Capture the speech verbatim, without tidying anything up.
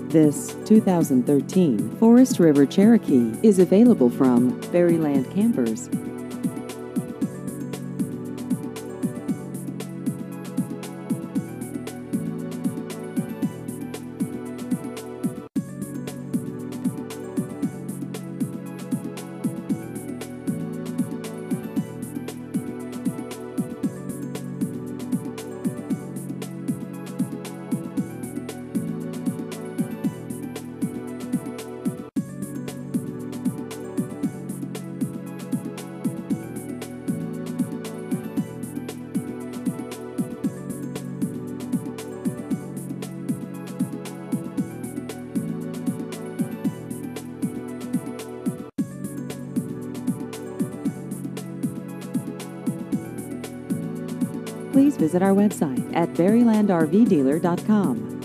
This two thousand thirteen Forest River Cherokee is available from Berryland Campers. Please visit our website at berryland r v dealer dot com.